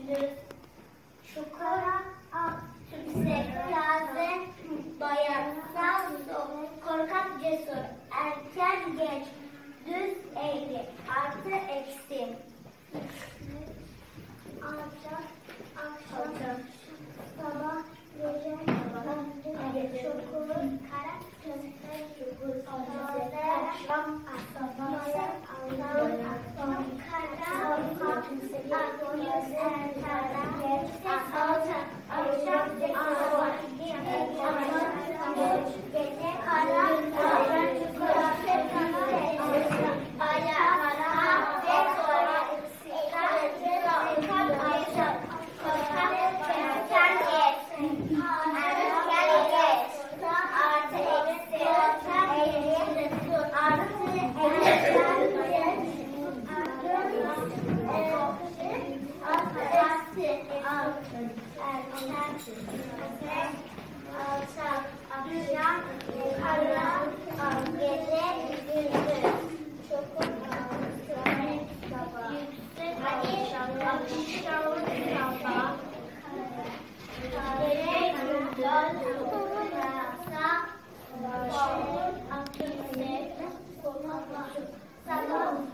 düz, çukur, yüksek, taze, bayatsal, soğuk, korkak, cesur, erken, geç, düz, eğri, artı, eksi. Alçak, akşam, sabah, gece, çukur, kara, köşe, çukur, taze, akşam, sabah, anlam, anlam, kara, yüksek, Sabah